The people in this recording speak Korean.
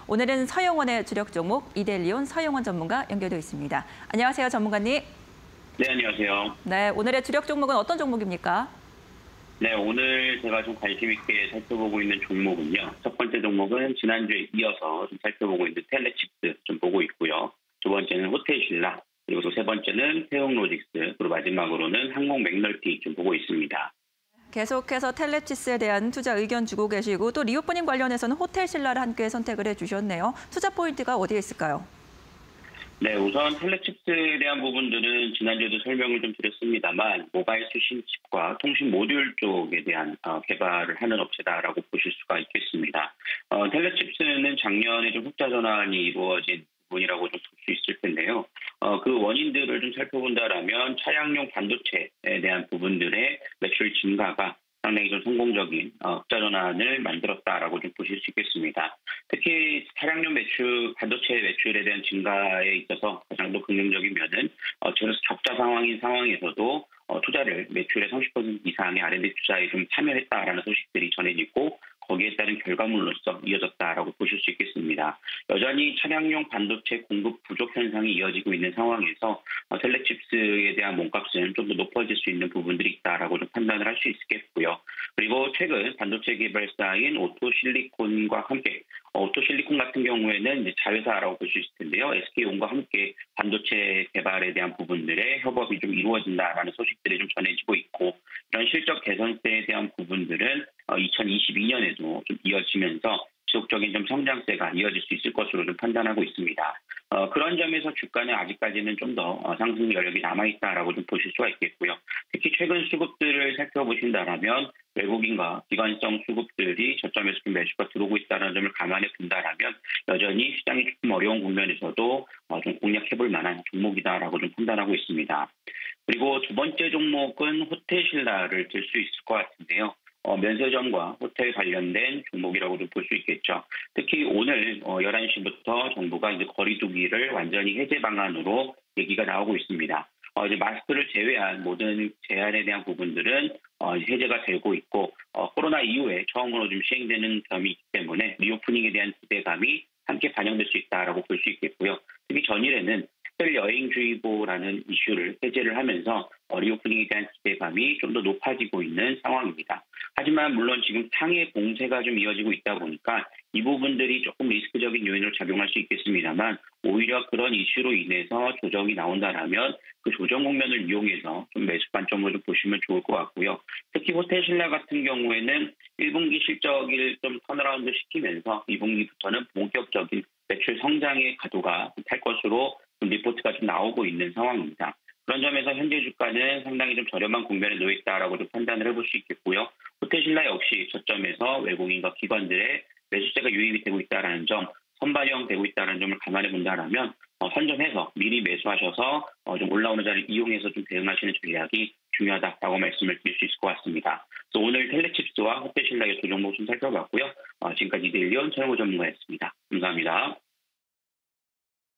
오늘은 서영원의 주력 종목 이데일리온 서영원 전문가 연결되어 있습니다. 안녕하세요, 전문가님. 네, 안녕하세요. 네, 오늘의 주력 종목은 어떤 종목입니까? 네, 오늘 제가 좀 관심 있게 살펴보고 있는 종목은요. 첫 번째 종목은 지난주에 이어서 좀 살펴보고 있는 텔레칩스 좀 보고 있고요. 두 번째는 호텔신라, 그리고 또 세 번째는 태용로직스, 그리고 마지막으로는 항공 맥널티 좀 보고 있습니다. 계속해서 텔레칩스에 대한 투자 의견 주고 계시고 또 리오프닝 관련해서는 호텔신라를 함께 선택을 해주셨네요. 투자 포인트가 어디에 있을까요? 네, 우선 텔레칩스에 대한 부분들은 지난주에도 설명을 좀 드렸습니다만 모바일 수신 칩과 통신 모듈 쪽에 대한 개발을 하는 업체다라고 보실 수가 있겠습니다. 텔레칩스는 작년에 좀 흑자 전환이 이루어진 부분이라고 좀 볼 수 있을 텐데요. 그 원인들을 좀 살펴본다라면 차량용 반도체에 대한 부분들의 매출 증가가 상당히 좀 성공적인 흑자 전환을 만들었다라고 좀 보실 수 있겠습니다. 특히 차량용 매출, 반도체 매출에 대한 증가에 있어서 가장 더 긍정적인 면은 적자 상황인 상황에서도 투자를 매출의 30% 이상의 R&D 투자에 좀 참여했다라는 소식들이 전해지고 거기에 따른 결과물로서 이어졌다라고 보실 수 있겠습니다. 여전히 차량용 반도체 공급 부족 현상이 이어지고 있는 상황에서 텔레칩스에 대한 몸값은 좀 더 높아질 수 있는 부분들이 있다라고 좀 판단을 할 수 있겠고요. 그리고 최근 반도체 개발사인 오토실리콘과 함께 오토실리콘 같은 경우에는 이제 자회사라고 볼 수 있을 텐데요. SK온과 함께 반도체 개발에 대한 부분들의 협업이 좀 이루어진다라는 소식들이 좀 전해지고 있고 이런 실적 개선세에 대한 부분들은 2022년에도 좀 이어지면서 지속적인 좀 성장세가 이어질 수 있을 것으로 좀 판단하고 있습니다. 그런 점에서 주가는 아직까지는 좀 더 상승 여력이 남아있다라고 좀 보실 수가 있겠고요. 특히 최근 수급들을 살펴보신다라면 외국인과 기관성 수급들이 저점에서 좀 매수가 들어오고 있다는 점을 감안해 본다라면 여전히 시장이 조금 어려운 국면에서도 좀 공략해볼 만한 종목이다라고 좀 판단하고 있습니다. 그리고 두 번째 종목은 호텔신라를 들 수 있을 것 같은데요. 면세점과 호텔 관련된 종목이라고 좀 볼 수 있겠죠. 특히 오늘 11시부터 정부가 이제 거리두기를 완전히 해제 방안으로 얘기가 나오고 있습니다. 이제 마스크를 제외한 모든 제한에 대한 부분들은 해제가 되고 있고 코로나 이후에 처음으로 좀 시행되는 점이 있기 때문에 리오프닝에 대한 기대감이 함께 반영될 수 있다라고 볼 수 있겠고요. 특히 전일에는 특별 여행주의보라는 이슈를 해제를 하면서 리오프닝에 대한 기대감이 좀 더 높아지고 있는 상황입니다. 하지만 물론 지금 상해 봉쇄가 좀 이어지고 있다 보니까 이 부분들이 조금 리스크적인 요인으로 작용할 수 있겠습니다만 오히려 그런 이슈로 인해서 조정이 나온다라면 그 조정 국면을 이용해서 좀 매수 관점으로 좀 보시면 좋을 것 같고요. 특히 호텔신라 같은 경우에는 1분기 실적을 좀 턴어라운드 시키면서 2분기부터는 본격적인 매출 성장의 가도가 탈 것으로 좀 리포트가 좀 나오고 있는 상황입니다. 그런 점에서 현재 주가는 상당히 좀 저렴한 국면에 놓여 있다라고 좀 판단을 해볼 수 있겠고요. 호텔신라 역시 저점에서 외국인과 기관들의 매수세가 유입이 되고 있다는 점, 선반영되고 있다는 점을 감안해 본다라면 선점해서 미리 매수하셔서 좀 올라오는 자리를 이용해서 좀 대응하시는 전략이 중요하다라고 말씀을 드릴 수 있을 것 같습니다. 그래서 오늘 텔레칩스와 호텔신라의 두 종목 좀 살펴봤고요. 지금까지 이데일리온 서영원 전문가였습니다. 감사합니다.